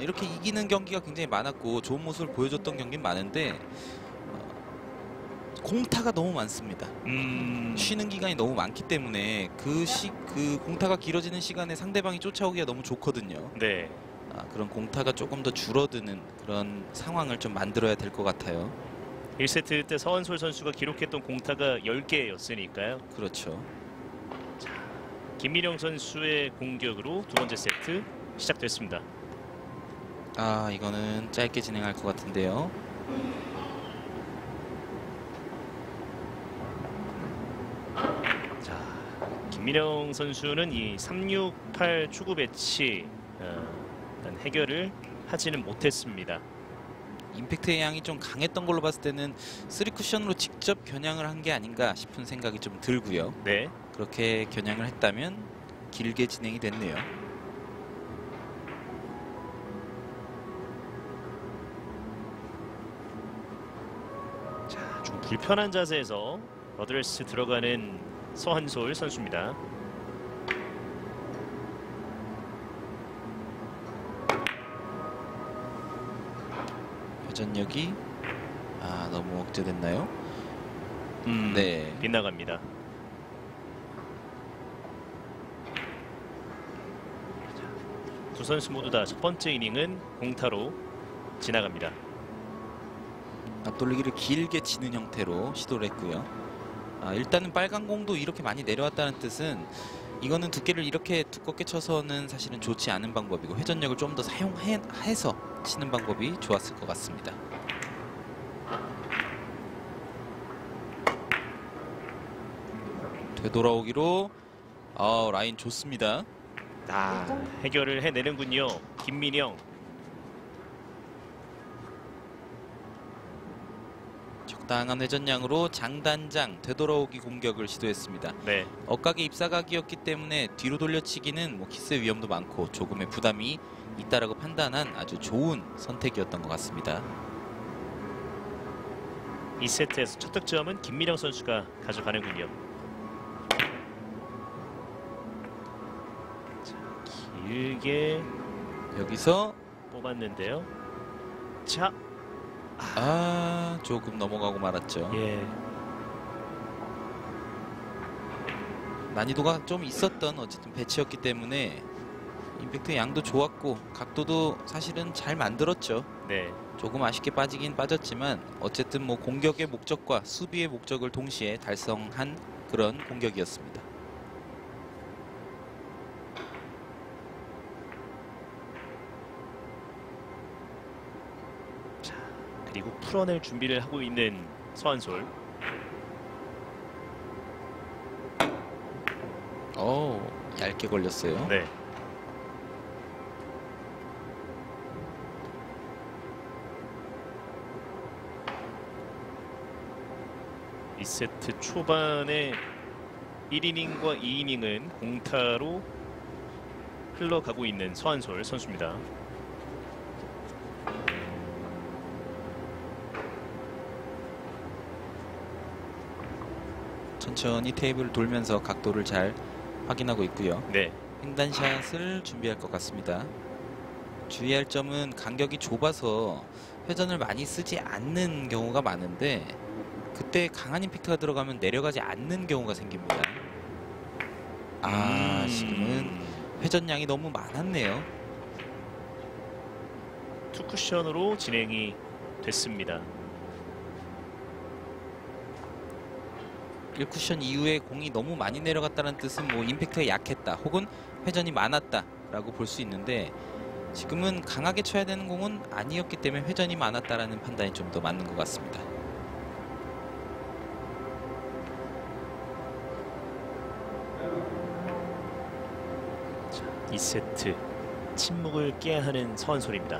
이렇게 이기는 경기가 굉장히 많았고 좋은 모습을 보여줬던 경기는 많은데 공타가 너무 많습니다. 쉬는 기간이 너무 많기 때문에 그 공타가 길어지는 시간에 상대방이 쫓아오기가 너무 좋거든요. 네. 그런 공타가 조금 더 줄어드는 그런 상황을 좀 만들어야 될 것 같아요. 1세트 때 서한솔 선수가 기록했던 공타가 10개였으니까요. 그렇죠. 자, 김민영 선수의 공격으로 두 번째 세트 시작됐습니다. 이거는 짧게 진행할 것 같은데요. 자, 김민영 선수는 이 368 초구 배치 일단 해결을 하지는 못했습니다. 임팩트의 양이 좀 강했던 걸로 봤을 때는 3쿠션으로 직접 겨냥을 한 게 아닌가 싶은 생각이 좀 들고요. 네. 그렇게 겨냥을 했다면 길게 진행이 됐네요. 자, 좀 불편한 자세에서 어드레스 들어가는 서한솔 선수입니다. 회전력이 너무 억제됐나요? 네. 빗나갑니다. 두 선수 모두 다 첫 번째 이닝은 공타로 지나갑니다. 앞돌리기를 길게 치는 형태로 시도를 했고요. 일단은 빨간 공도 이렇게 많이 내려왔다는 뜻은 이거는 두께를 이렇게 두껍게 쳐서는 사실은 좋지 않은 방법이고 회전력을 좀 더 사용해서 치는 방법이 좋았을 것 같습니다. 되돌아오기로 라인 좋습니다. 해결을 해내는군요. 김민영. 적당한 회전량으로 장단장 되돌아오기 공격을 시도했습니다. 네. 엇각의 입사각이었기 때문에 뒤로 돌려치기는 키스의 위험도 많고 조금의 부담이 있다라고 판단한 아주 좋은 선택이었던 것 같습니다. 2세트에서 첫 득점은 김민영 선수가 가져가는군요. 자, 길게 여기서 뽑았는데요. 자, 조금 넘어가고 말았죠. 예. 난이도가 좀 있었던 어쨌든 배치였기 때문에 임팩트의 양도 좋았고 각도도 사실은 잘 만들었죠. 네. 조금 아쉽게 빠지긴 빠졌지만 어쨌든 공격의 목적과 수비의 목적을 동시에 달성한 그런 공격이었습니다. 자, 그리고 풀어낼 준비를 하고 있는 서한솔. 얇게 걸렸어요. 네. 이 세트 초반에 1이닝과 2이닝은 공타로 흘러가고 있는 서한솔 선수입니다. 천천히 테이블을 돌면서 각도를 잘 확인하고 있고요. 네. 횡단샷을 준비할 것 같습니다. 주의할 점은 간격이 좁아서 회전을 많이 쓰지 않는 경우가 많은데 그때 강한 임팩트가 들어가면 내려가지 않는 경우가 생깁니다. 지금은 회전량이 너무 많았네요. 투쿠션으로 진행이 됐습니다. 1쿠션 이후에 공이 너무 많이 내려갔다는 뜻은 임팩트가 약했다 혹은 회전이 많았다 라고 볼 수 있는데 지금은 강하게 쳐야 되는 공은 아니었기 때문에 회전이 많았다라는 판단이 좀 더 맞는 것 같습니다. 자, 2세트 침묵을 깨야 하는 서한솔입니다.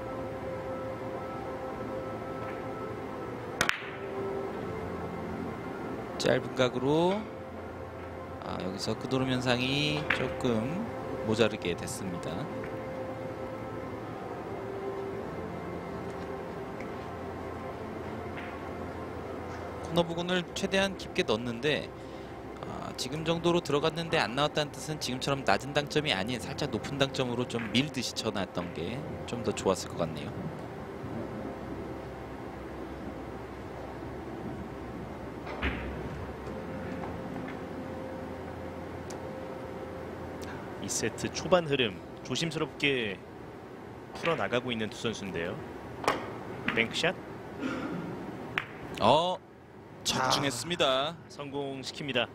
짧은 각으로 여기서 끄도름 현상이 조금 모자르게 됐습니다. 코너 부근을 최대한 깊게 넣었는데 지금 정도로 들어갔는데 안 나왔다는 뜻은 지금처럼 낮은 당점이 아닌 살짝 높은 당점으로 좀 밀듯이 쳐놨던 게 좀 더 좋았을 것 같네요. 2세트 초반 흐름 조심스럽게 풀어나가고 있는 두 선수인데요. 뱅크샷 적중했습니다. 성공시킵니다.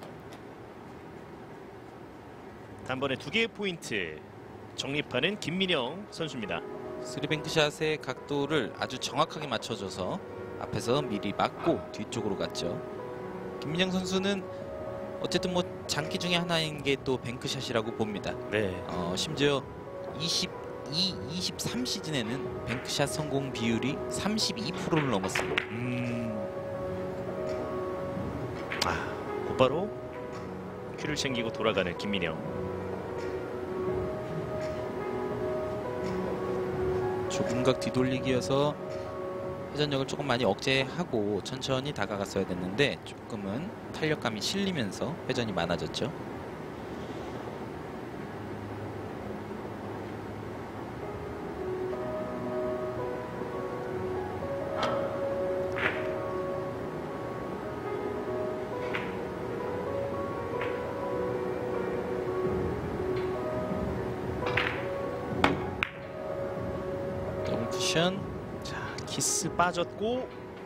단번에 2개의 포인트 정립하는 김민영 선수입니다. 3뱅크샷의 각도를 아주 정확하게 맞춰줘서 앞에서 미리 맞고 뒤쪽으로 갔죠. 김민영 선수는 어쨌든 뭐 장기 중에 하나인 게 또 뱅크샷이라고 봅니다. 네. 심지어 23 시즌에는 뱅크샷 성공 비율이 32%를 넘었습니다. 곧바로 큐를 챙기고 돌아가는 김민영. 좁은 각 뒤돌리기여서 회전력을 조금 많이 억제하고 천천히 다가갔어야 됐는데 조금은 탄력감이 실리면서 회전이 많아졌죠. 더블 쿠션. 키스 빠졌고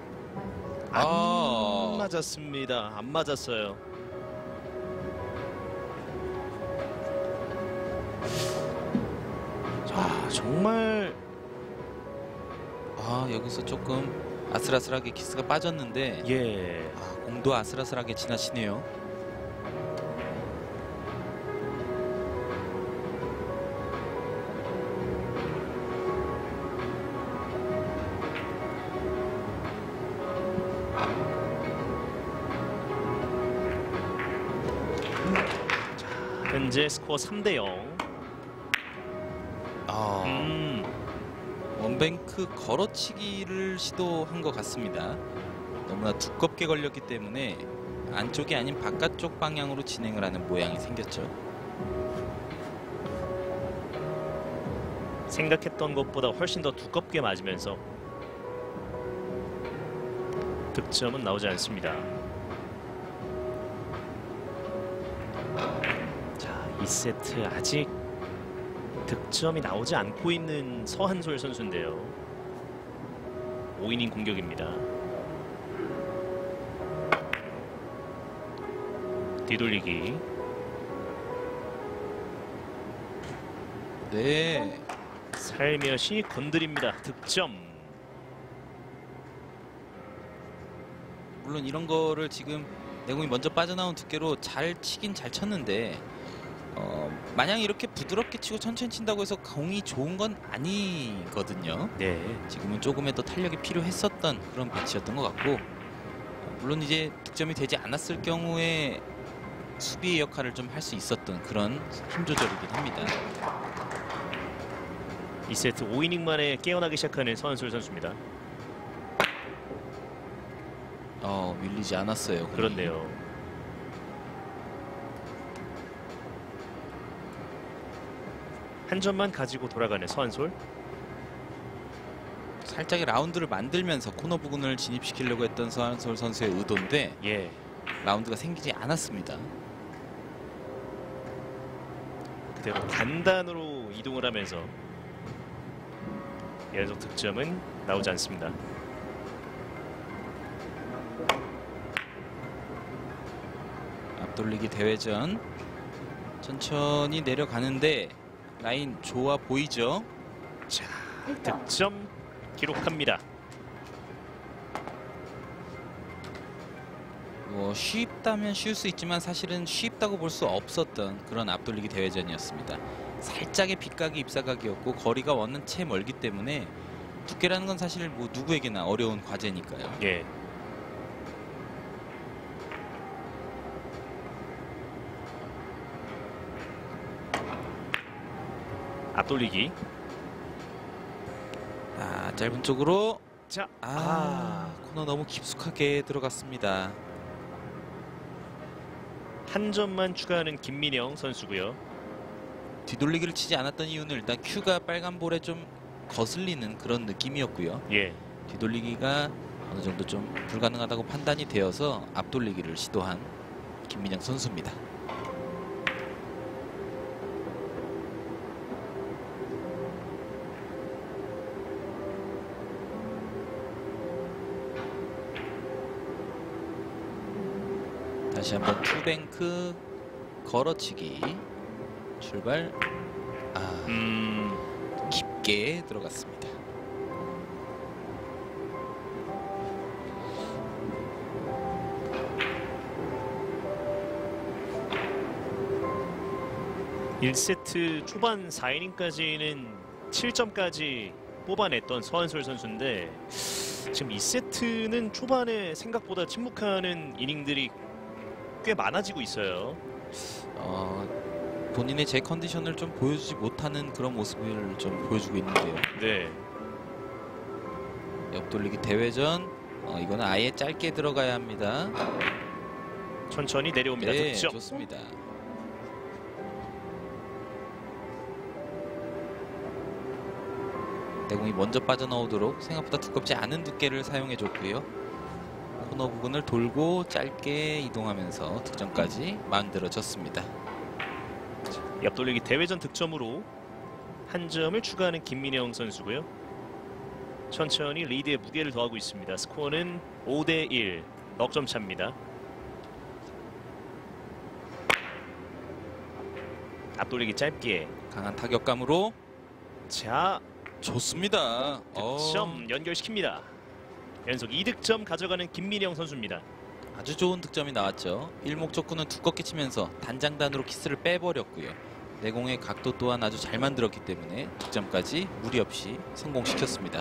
안 맞았습니다. 안 맞았어요. 자, 정말 여기서 조금 아슬아슬하게 키스가 빠졌는데 예. 공도 아슬아슬하게 지나치네요. 현재 스코어 3대0. 원뱅크 걸어치기를 시도한 것 같습니다. 너무나 두껍게 걸렸기 때문에 안쪽이 아닌 바깥쪽 방향으로 진행을 하는 모양이 생겼죠. 생각했던 것보다 훨씬 더 두껍게 맞으면서 득점은 나오지 않습니다. 자, 2세트 아직 득점이 나오지 않고 있는 서한솔 선수인데요. 5이닝 공격입니다. 뒤돌리기. 네. 살며시 건드립니다. 득점. 물론 이런 거를 지금 내공이 먼저 빠져나온 두께로 잘 치긴 잘 쳤는데 마냥 이렇게 부드럽게 치고 천천히 친다고 해서 공이 좋은 건 아니거든요. 네. 지금은 조금의 더 탄력이 필요했었던 그런 배치였던 것 같고, 물론 이제 득점이 되지 않았을 경우에 수비의 역할을 좀 할 수 있었던 그런 힘 조절이긴 합니다. 2세트 5이닝 만에 깨어나기 시작하는 서한솔 선수입니다. 밀리지 않았어요. 그런데요. 한 점만 가지고 돌아가는 서한솔. 살짝의 라운드를 만들면서 코너 부근을 진입시키려고 했던 서한솔 선수의 의도인데 예. 라운드가 생기지 않았습니다. 그대로 단단으로 이동을 하면서 연속 득점은 나오지 않습니다. 앞돌리기 대회전 천천히 내려가는데 라인 좋아 보이죠? 자, 득점 기록합니다. 뭐 쉽다면 쉬울 수 있지만 사실은 쉽다고 볼 수 없었던 그런 앞돌리기 대회전이었습니다. 살짝의 빗각이 입사각이었고 거리가 원은 채 멀기 때문에 두께라는 건 사실 뭐 누구에게나 어려운 과제니까요. 예. 앞돌리기. 짧은 쪽으로. 자, 코너 너무 깊숙하게 들어갔습니다. 한 점만 추가하는 김민영 선수고요. 뒤돌리기를 치지 않았던 이유는 일단 큐가 빨간 볼에 좀 거슬리는 그런 느낌이었고요. 예. 뒤돌리기가 어느 정도 좀 불가능하다고 판단이 되어서 앞돌리기를 시도한 김민영 선수입니다. 다시 한번 투뱅크 걸어치기 출발. 깊게 들어갔습니다. (1세트) 초반 4이닝까지는 7점까지 뽑아냈던 서한솔 선수인데 지금 2세트는 초반에 생각보다 침묵하는 이닝들이 꽤 많아지고 있어요. 본인의 제 컨디션을 좀 보여주지 못하는 그런 모습을 좀 보여주고 있는데요. 네. 옆돌리기 대회전. 이거는 아예 짧게 들어가야 합니다. 천천히 내려옵니다. 네, 득점. 좋습니다. 내공이 먼저 빠져나오도록 생각보다 두껍지 않은 두께를 사용해 줬고요. 코너 부분을 돌고 짧게 이동하면서 득점까지 만들어졌습니다. 옆돌리기 대회전 득점으로 한 점을 추가하는 김민영 선수고요. 천천히 리드에 무게를 더하고 있습니다. 스코어는 5대1 넉점 차입니다. 앞돌리기 짧게 강한 타격감으로. 자, 좋습니다. 득점 연결시킵니다. 연속 2득점 가져가는 김민영 선수입니다. 아주 좋은 득점이 나왔죠. 일목적구는 두껍게 치면서 단장단으로 키스를 빼버렸고요. 내공의 각도 또한 아주 잘 만들었기 때문에 득점까지 무리 없이 성공시켰습니다.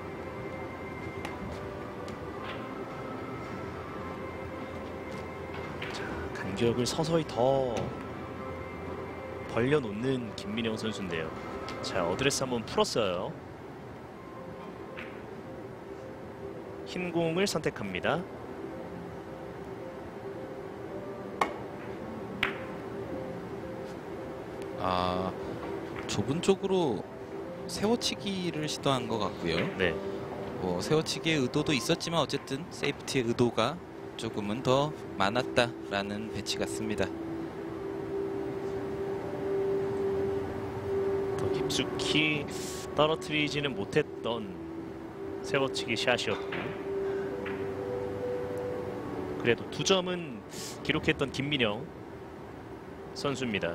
간격을 서서히 더 벌려놓는 김민영 선수인데요. 자, 어드레스 한번 풀었어요. 흰 공을 선택합니다. 좁은 쪽으로 세워치기를 시도한 것 같고요. 네. 세워치기의 의도도 있었지만 어쨌든 세이프티의 의도가 조금은 더 많았다라는 배치 같습니다. 더 깊숙이 떨어뜨리지는 못했던 세워치기 샷이었고, 그래도 2점은 기록했던 김민영 선수입니다.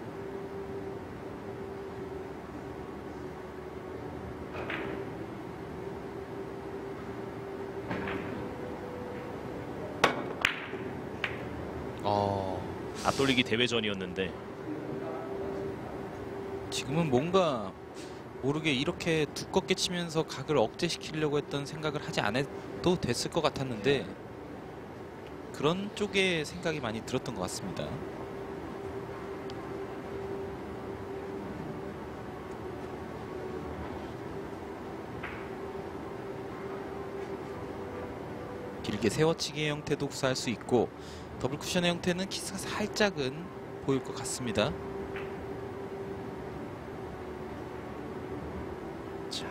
앞돌리기 대회전이었는데 지금은 뭔가 모르게 이렇게 두껍게 치면서 각을 억제시키려고 했던 생각을 하지 않아도 됐을 것 같았는데 그런 쪽에 생각이 많이 들었던 것 같습니다. 길게 세워치기의 형태도 구사할 수 있고 더블 쿠션의 형태는 키스가 살짝은 보일 것 같습니다. 자,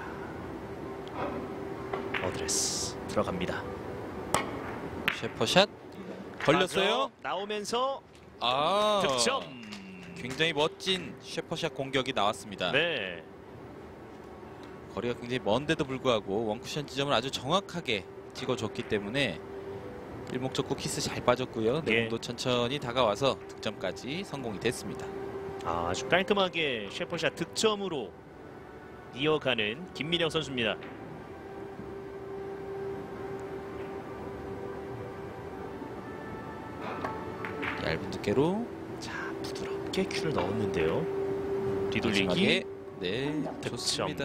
어드레스 들어갑니다. 셰퍼샷 걸렸어요. 나오면서 득점. 굉장히 멋진 셰퍼샷 공격이 나왔습니다. 네. 거리가 굉장히 먼데도 불구하고 원쿠션 지점을 아주 정확하게 찍어줬기 때문에 일목적구 키스 잘 빠졌고요. 내공도 천천히 다가와서 득점까지 성공이 됐습니다. 아주 깔끔하게 셰퍼샷 득점으로 이어가는 김민영 선수입니다. 얇은 두께로 자, 부드럽게 큐를 넣었는데요. 뒤돌리기. 네, 득점. 좋습니다.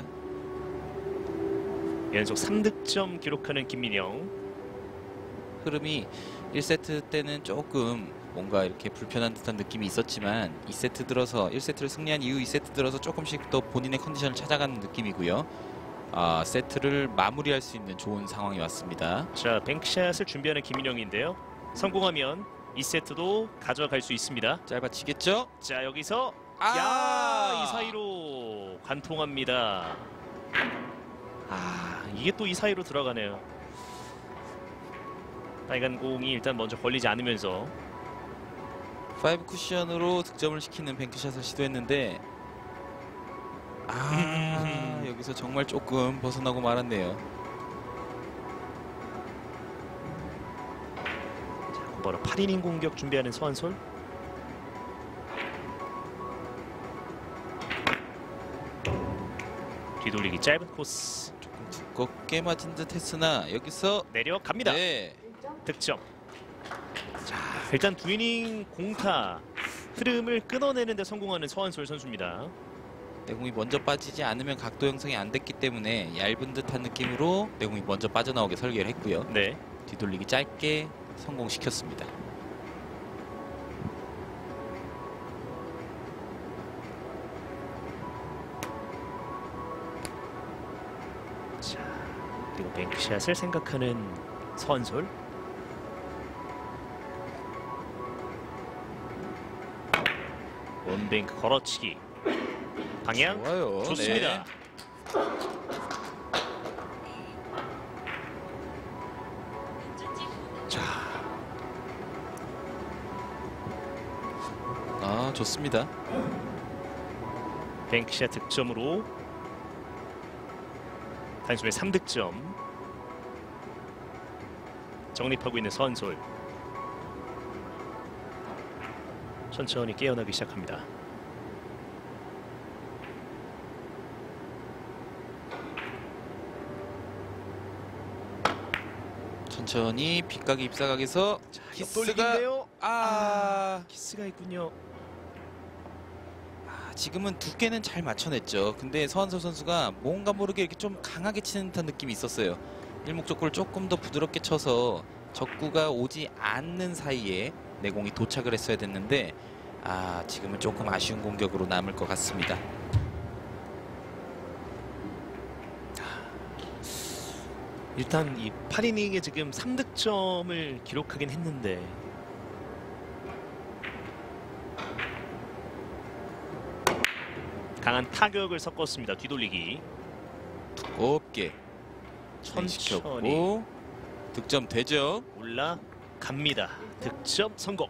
연속 3득점 기록하는 김민영. 흐름이 1세트 때는 조금 뭔가 이렇게 불편한 듯한 느낌이 있었지만 2세트 들어서 1세트를 승리한 이후 2세트 들어서 조금씩 또 본인의 컨디션을 찾아가는 느낌이고요. 세트를 마무리할 수 있는 좋은 상황이 왔습니다. 자, 뱅크샷을 준비하는 김민영인데요. 성공하면 2세트도 가져갈 수 있습니다. 짧아지겠죠? 자, 여기서 이 사이로 관통합니다. 이게 또 이 사이로 들어가네요. 빨간 공이 일단 먼저 걸리지 않으면서 5 쿠션으로 득점을 시키는 뱅크샷을 시도했는데 여기서 정말 조금 벗어나고 말았네요. 자, 곧바로 8이닝 공격 준비하는 서한솔. 뒤돌리기 짧은 코스. 조금 두껍게 맞은 듯 했으나 여기서 내려갑니다. 네. 득점. 자, 일단 두 이닝 공타 흐름을 끊어내는 데 성공하는 서한솔 선수입니다. 내공이 먼저 빠지지 않으면 각도 형성이 안 됐기 때문에 얇은 듯한 느낌으로 내공이 먼저 빠져나오게 설계를 했고요. 네. 뒤돌리기 짧게 성공시켰습니다. 자, 그리고 뱅크샷을 생각하는 서한솔. 원뱅크 걸어치기. 방향 좋아요. 좋습니다. 네. 좋습니다. 뱅크샷 득점으로 단숨에 3득점 정립하고 있는 서한솔. 천천히 깨어나기 시작합니다. 천천히 빗각이 입사각에서 키스가 키스가 있군요. 지금은 두께는 잘 맞춰냈죠. 근데 서한솔 선수가 뭔가 모르게 이렇게 좀 강하게 치는 듯한 느낌이 있었어요. 일목적구를 조금 더 부드럽게 쳐서 적구가 오지 않는 사이에 내공이 도착을 했어야 됐는데 지금은 조금 아쉬운 공격으로 남을 것 같습니다. 일단 이 8이닝에 지금 3득점을 기록하긴 했는데 강한 타격을 섞었습니다. 뒤돌리기 두껍게 천천히 득점 되죠. 올라갑니다. 득점 성공.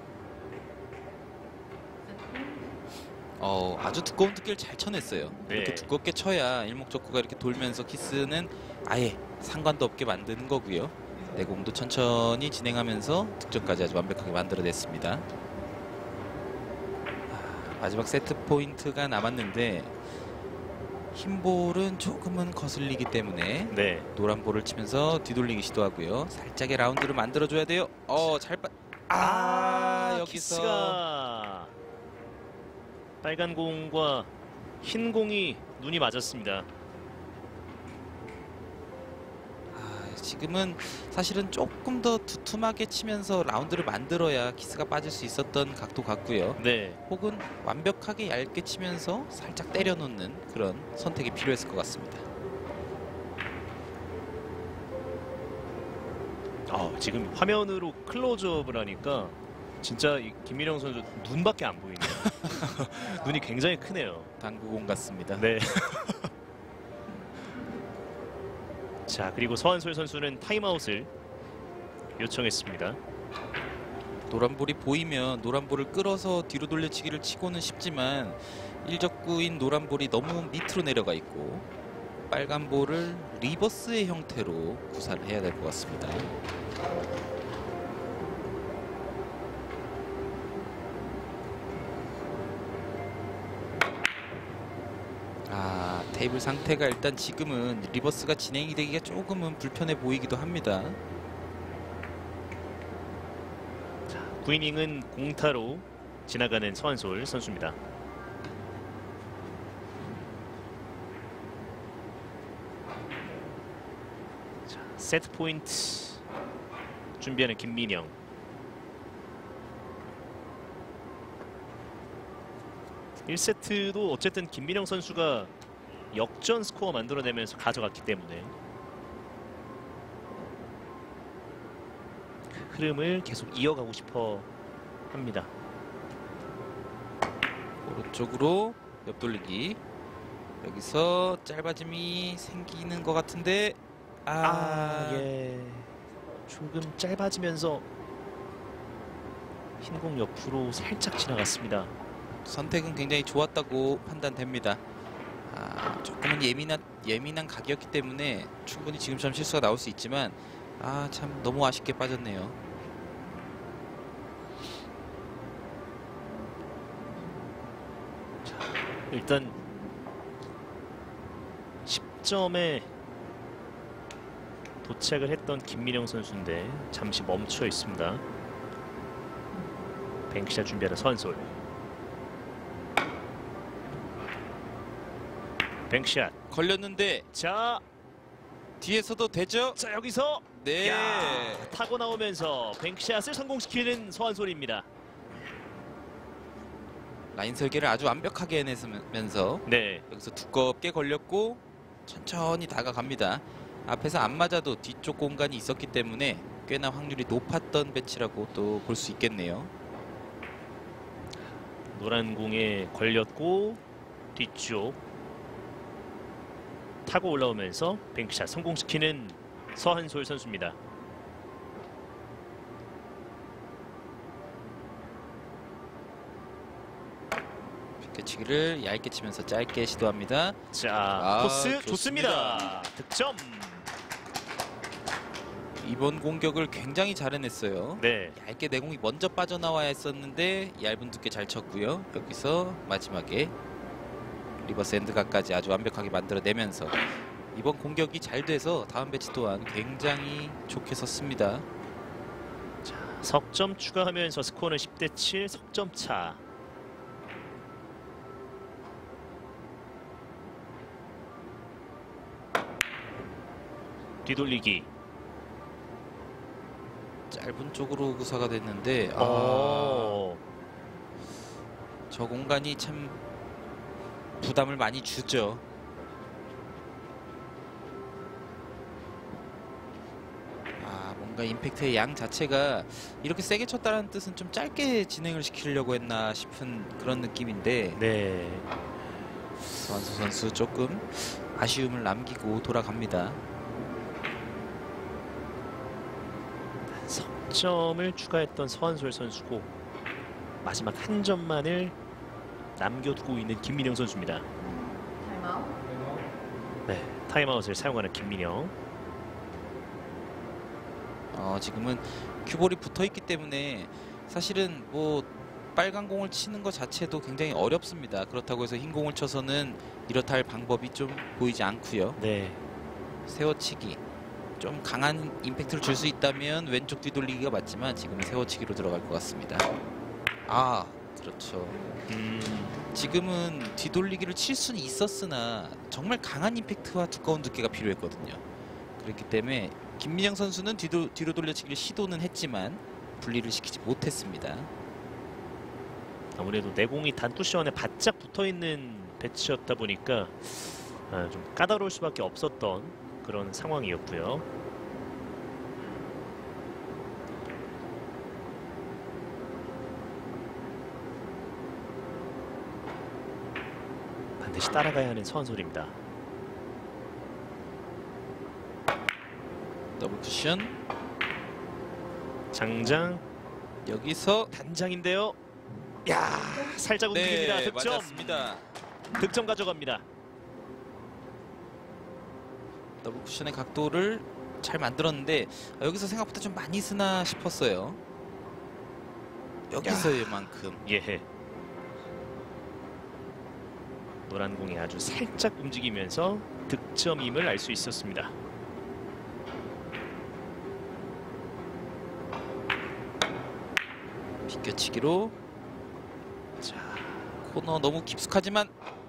아주 두꺼운 두께를 잘 쳐냈어요. 네. 이렇게 두껍게 쳐야 일목적구가 이렇게 돌면서 키스는 아예 상관도 없게 만드는 거고요. 내공도 천천히 진행하면서 득점까지 아주 완벽하게 만들어냈습니다. 마지막 세트 포인트가 남았는데 흰 볼은 조금은 거슬리기 때문에 노란 볼을 치면서 뒤돌리기 시도하고요. 살짝의 라운드를 만들어줘야 돼요. 여기서 키스가 빨간 공과 흰 공이 눈이 맞았습니다. 지금은 사실은 조금 더 두툼하게 치면서 라운드를 만들어야 키스가 빠질 수 있었던 각도 같고요. 네. 혹은 완벽하게 얇게 치면서 살짝 때려놓는 그런 선택이 필요했을 것 같습니다. 지금 화면으로 클로즈업을 하니까 진짜 이 김민영 선수 눈밖에 안 보이네요. 눈이 굉장히 크네요. 당구공 같습니다. 네. 자, 그리고 서한솔 선수는 타임아웃을 요청했습니다. 노란볼이 보이면 노란볼을 끌어서 뒤로 돌려치기를 치고는 싶지만 일적구인 노란볼이 너무 밑으로 내려가 있고 빨간볼을 리버스의 형태로 구사를 해야 될 것 같습니다. 테이블 상태가 일단 지금은 리버스가 진행이 되기가 조금은 불편해 보이기도 합니다. 자, 9이닝은 공타로 지나가는 서한솔 선수입니다. 자, 세트 포인트 준비하는 김민영. (1세트도) 어쨌든 김민영 선수가 역전 스코어 만들어내면서 가져갔기 때문에 흐름을 계속 이어가고 싶어 합니다. 오른쪽으로 옆돌리기. 여기서 짧아짐이 생기는 것 같은데 예. 조금 짧아지면서 흰 공 옆으로 살짝 지나갔습니다. 선택은 굉장히 좋았다고 판단됩니다. 조금은 예민한 각이었기 때문에 충분히 지금처럼 실수가 나올 수 있지만 참 너무 아쉽게 빠졌네요. 자, 일단 10점에 도착을 했던 김민영 선수인데 잠시 멈춰 있습니다. 뱅크샷 준비하는 서한솔. 뱅크샷 걸렸는데 자 뒤에서도 되죠? 여기서 네. 타고 나오면서 뱅크샷을 성공시키는 서한솔입니다. 라인 설계를 아주 완벽하게 해내면서 네. 여기서 두껍게 걸렸고 천천히 다가갑니다. 앞에서 안 맞아도 뒤쪽 공간이 있었기 때문에 꽤나 확률이 높았던 배치라고 또 볼 수 있겠네요. 노란 공에 걸렸고 뒤쪽 타고 올라오면서 뱅크샷 성공시키는 서한솔 선수입니다. 빗겨치기를 얇게 치면서 짧게 시도합니다. 자, 코스 좋습니다. 좋습니다. 득점. 이번 공격을 굉장히 잘 해냈어요. 네. 얇게 내공이 먼저 빠져나와야 했었는데 얇은 두께 잘 쳤고요. 여기서 마지막에 리버스 엔드각까지 아주 완벽하게 만들어내면서 이번 공격이 잘 돼서 다음 배치 또한 굉장히 좋게 섰습니다. 자, 석점 추가하면서 스코어는 10대 7 석점 차. 뒤돌리기. 짧은 쪽으로 구사가 됐는데 저 공간이 참 부담을 많이 주죠. 뭔가 임팩트의 양 자체가 이렇게 세게 쳤다는 뜻은 좀 짧게 진행을 시키려고 했나 싶은 그런 느낌인데 네. 서한솔 선수 조금 아쉬움을 남기고 돌아갑니다. 석점을 추가했던 서한솔 선수고 마지막 한 점만을 남겨두고 있는 김민영 선수입니다. 타임아웃. 네, 타임아웃을 사용하는 김민영. 지금은 큐볼이 붙어있기 때문에 사실은 뭐 빨간 공을 치는 것 자체도 굉장히 어렵습니다. 그렇다고 해서 흰 공을 쳐서는 이렇다 할 방법이 좀 보이지 않고요. 네. 세워치기 좀 강한 임팩트를 줄 수 있다면 왼쪽 뒤돌리기가 맞지만 지금은 세워치기로 들어갈 것 같습니다. 그렇죠. 지금은 뒤돌리기를 칠 수는 있었으나 정말 강한 임팩트와 두꺼운 두께가 필요했거든요. 그렇기 때문에 김민영 선수는 뒤로 돌려치기를 시도는 했지만 분리를 시키지 못했습니다. 아무래도 내공이 단쿠션에 바짝 붙어있는 배치였다 보니까 좀 까다로울 수밖에 없었던 그런 상황이었고요. 반드시 따라가야 하는 서한솔입니다. 더블 쿠션 장장 여기서 단장인데요. 야, 살짝 움직입니다. 네, 득점. 맞았습니다. 득점 가져갑니다. 더블 쿠션의 각도를 잘 만들었는데 여기서 생각보다 좀 많이 쓰나 싶었어요. 여기서만큼. 예. 노란 공이 아주 살짝 움직이면서 득점임을 알 수 있었습니다. 비껴치기로 자 코너 너무 깊숙하지만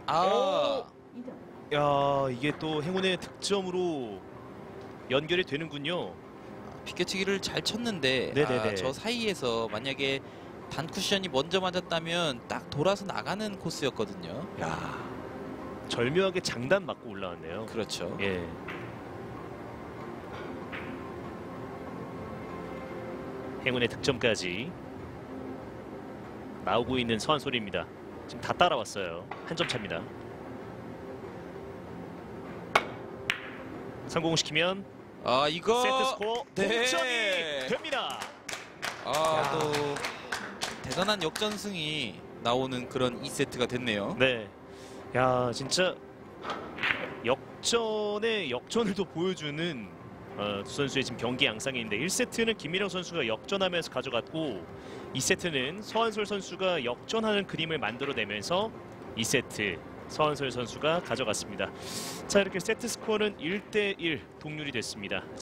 야, 이게 또 행운의 득점으로 연결이 되는군요. 비껴치기를 잘 쳤는데 네네네. 저 사이에서 만약에 단 쿠션이 먼저 맞았다면 딱 돌아서 나가는 코스였거든요. 야, 절묘하게 장단 맞고 올라왔네요. 그렇죠. 예. 행운의 득점까지 나오고 있는 서한솔입니다. 지금 다 따라왔어요. 한 점 차입니다. 성공시키면 아 이거 세트 스코어 네. 동점이 됩니다. 또 대단한 역전승이 나오는 그런 2세트가 됐네요. 네, 야 진짜 역전의 역전을 또 보여주는 두 선수의 지금 경기 양상인데 1세트는 김민영 선수가 역전하면서 가져갔고 2세트는 서한솔 선수가 역전하는 그림을 만들어내면서 2세트 서한솔 선수가 가져갔습니다. 자 이렇게 세트 스코어는 1대1 동률이 됐습니다.